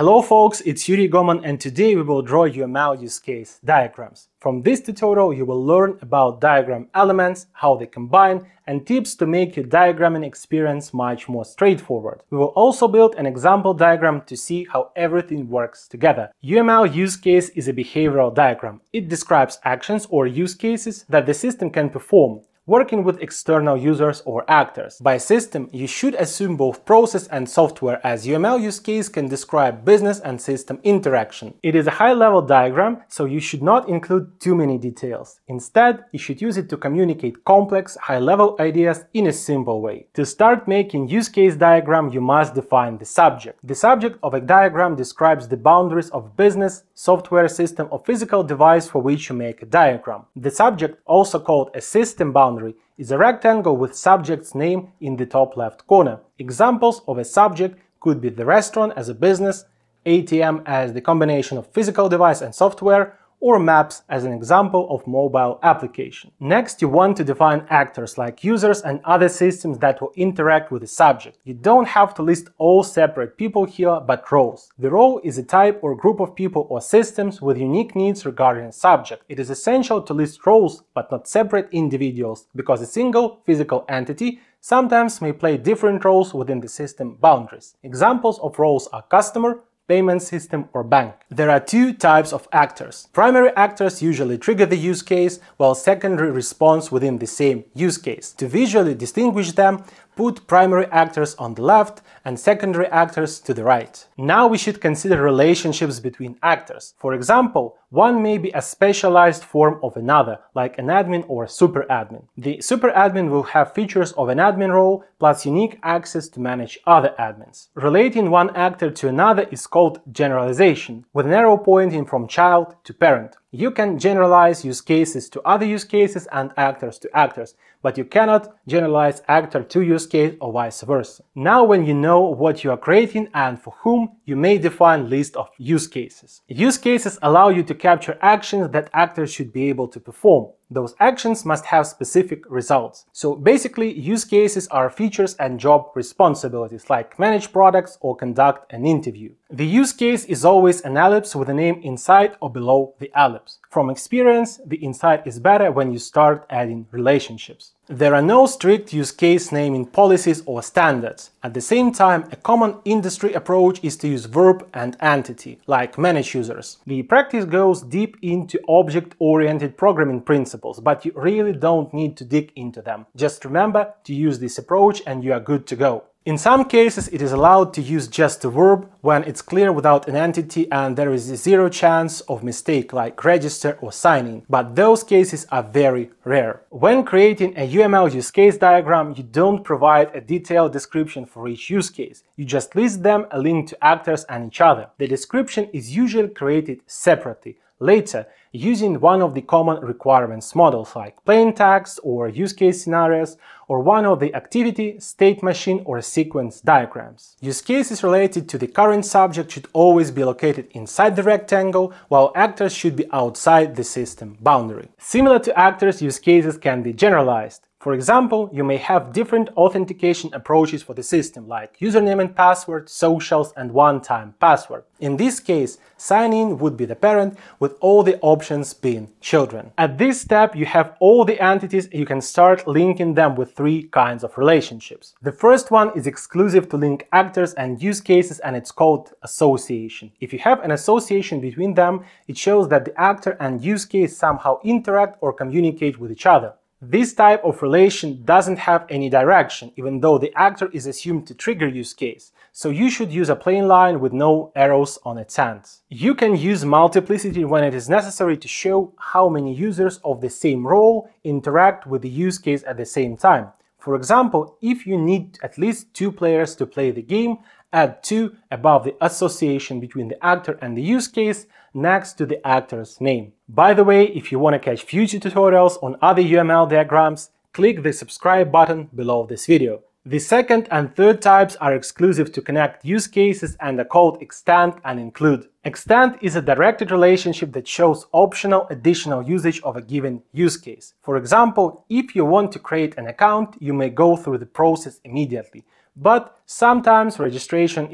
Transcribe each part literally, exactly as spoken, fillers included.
Hello folks, it's Yuri Goman and today we will draw U M L use case diagrams. From this tutorial you will learn about diagram elements, how they combine, and tips to make your diagramming experience much more straightforward. We will also build an example diagram to see how everything works together. U M L use case is a behavioral diagram. It describes actions or use cases that the system can perform, working with external users or actors. By system, you should assume both process and software, as U M L use case can describe business and system interaction. It is a high-level diagram, so you should not include too many details. Instead, you should use it to communicate complex, high-level ideas in a simple way. To start making use case diagram, you must define the subject. The subject of a diagram describes the boundaries of business, software system, or physical device for which you make a diagram. The subject, also called a system boundary, is a rectangle with subject's name in the top left corner. Examples of a subject could be the restaurant as a business, A T M as the combination of physical device and software, or maps as an example of mobile application. Next, you want to define actors like users and other systems that will interact with the subject. You don't have to list all separate people here, but roles. The role is a type or group of people or systems with unique needs regarding a subject. It is essential to list roles, but not separate individuals, because a single physical entity sometimes may play different roles within the system boundaries. Examples of roles are customer, payment system, or bank. There are two types of actors. Primary actors usually trigger the use case, while secondary responds within the same use case. To visually distinguish them, put primary actors on the left and secondary actors to the right. Now we should consider relationships between actors. For example, one may be a specialized form of another, like an admin or a super admin. The super admin will have features of an admin role plus unique access to manage other admins. Relating one actor to another is called generalization, with an arrow pointing from child to parent. You can generalize use cases to other use cases and actors to actors, but you cannot generalize actor to use case or vice versa. Now, when you know what you are creating and for whom, you may define list of use cases. Use cases allow you to capture actions that actors should be able to perform. Those actions must have specific results. So basically, use cases are features and job responsibilities, like manage products or conduct an interview. The use case is always an ellipse with a name inside or below the ellipse. From experience, the inside is better when you start adding relationships. There are no strict use case naming policies or standards. At the same time, a common industry approach is to use verb and entity, like manage users. The practice goes deep into object-oriented programming principles, but you really don't need to dig into them. Just remember to use this approach and you are good to go. In some cases, it is allowed to use just a verb when it's clear without an entity and there is a zero chance of mistake, like register or sign in, but those cases are very rare. When creating a U M L use case diagram, you don't provide a detailed description for each use case. You just list them, a link to actors and each other. The description is usually created separately, later, using one of the common requirements models like plain text or use case scenarios, or one of the activity, state machine, or sequence diagrams. Use cases related to the current subject should always be located inside the rectangle, while actors should be outside the system boundary. Similar to actors, use cases can be generalized. For example, you may have different authentication approaches for the system, like username and password, socials, and one-time password. In this case, sign-in would be the parent, with all the options being children. At this step, you have all the entities, you can start linking them with three kinds of relationships. The first one is exclusive to link actors and use cases, and it's called association. If you have an association between them, it shows that the actor and use case somehow interact or communicate with each other. This type of relation doesn't have any direction, even though the actor is assumed to trigger use case, so you should use a plain line with no arrows on its ends. You can use multiplicity when it is necessary to show how many users of the same role interact with the use case at the same time. For example, if you need at least two players to play the game, add two above the association between the actor and the use case next to the actor's name. By the way, if you want to catch future tutorials on other U M L diagrams, click the subscribe button below this video. The second and third types are exclusive to connect use cases and are called extend and include. Extend is a directed relationship that shows optional additional usage of a given use case. For example, if you want to create an account, you may go through the process immediately, but sometimes registration is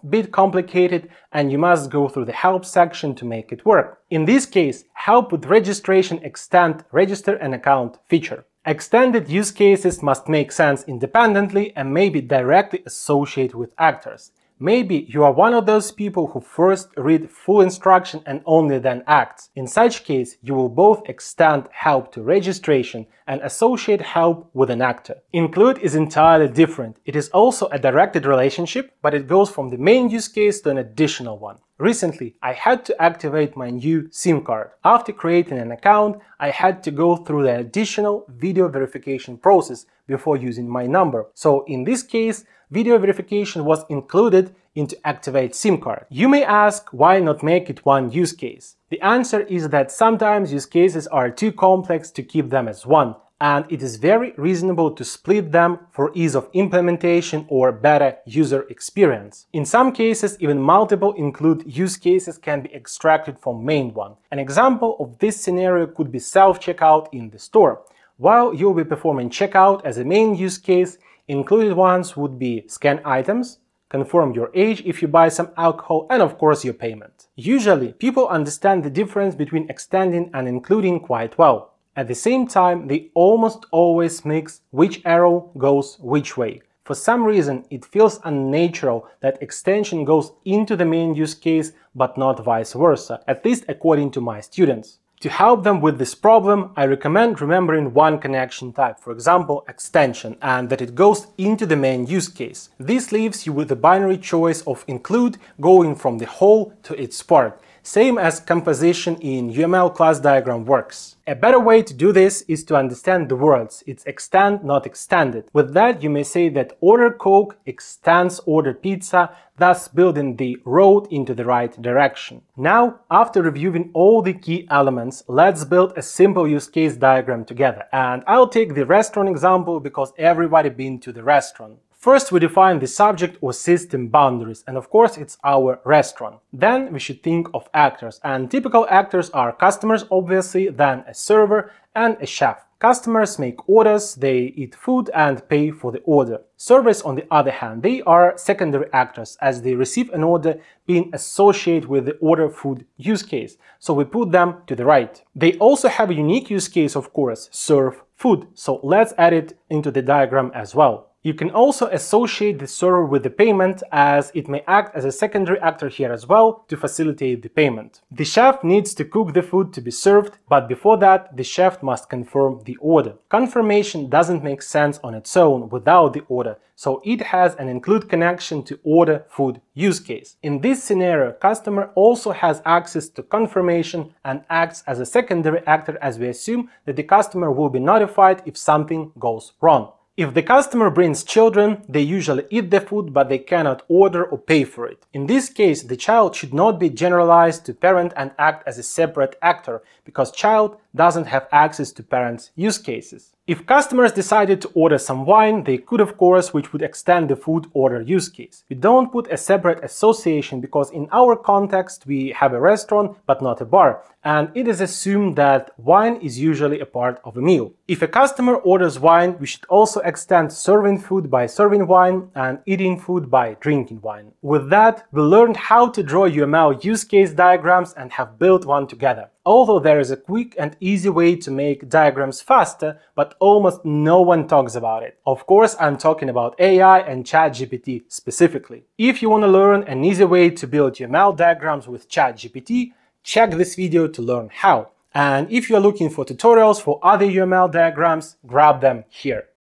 bit complicated and you must go through the help section to make it work. In this case, help with registration extend register an account feature. Extended use cases must make sense independently and may be directly associated with actors. Maybe you are one of those people who first read full instruction and only then acts. In such case, you will both extend help to registration and associate help with an actor. Include is entirely different. It is also a directed relationship, but it goes from the main use case to an additional one. Recently, I had to activate my new SIM card. After creating an account, I had to go through the additional video verification process before using my number. So in this case, video verification was included into Activate SIM card. You may ask, why not make it one use case? The answer is that sometimes use cases are too complex to keep them as one, and it is very reasonable to split them for ease of implementation or better user experience. In some cases, even multiple include use cases can be extracted from main one. An example of this scenario could be self-checkout in the store. While you'll be performing checkout as a main use case, included ones would be scan items, confirm your age if you buy some alcohol, and of course your payment. Usually, people understand the difference between extending and including quite well. At the same time, they almost always mix which arrow goes which way. For some reason, it feels unnatural that extension goes into the main use case but not vice versa, at least according to my students. To help them with this problem, I recommend remembering one connection type, for example, extension, and that it goes into the main use case. This leaves you with the binary choice of include going from the whole to its part, same as composition in U M L class diagram works. A better way to do this is to understand the words. It's extend, not extended. With that, you may say that order Coke extends order pizza, thus building the road into the right direction. Now, after reviewing all the key elements, let's build a simple use case diagram together. And I'll take the restaurant example because everybody been to the restaurant. First, we define the subject or system boundaries, and of course it's our restaurant. Then we should think of actors, and typical actors are customers obviously, then a server and a chef. Customers make orders, they eat food and pay for the order. Servers, on the other hand, they are secondary actors as they receive an order being associated with the order food use case, so we put them to the right. They also have a unique use case, of course, serve food, so let's add it into the diagram as well. You can also associate the server with the payment, as it may act as a secondary actor here as well to facilitate the payment. The chef needs to cook the food to be served, but before that the chef must confirm the order. Confirmation doesn't make sense on its own without the order, so it has an include connection to order food use case. In this scenario, customer also has access to confirmation and acts as a secondary actor, as we assume that the customer will be notified if something goes wrong. If the customer brings children, they usually eat the food but they cannot order or pay for it. In this case, the child should not be generalized to parent and act as a separate actor, because child doesn't have access to parents' use cases. If customers decided to order some wine, they could of course, which would extend the food order use case. We don't put a separate association because in our context we have a restaurant but not a bar, and it is assumed that wine is usually a part of a meal. If a customer orders wine, we should also extend serving food by serving wine and eating food by drinking wine. With that, we learned how to draw U M L use case diagrams and have built one together. Although there is a quick and easy way to make diagrams faster, but almost no one talks about it. Of course, I'm talking about A I and ChatGPT specifically. If you want to learn an easy way to build U M L diagrams with ChatGPT, check this video to learn how. And if you're looking for tutorials for other U M L diagrams, grab them here.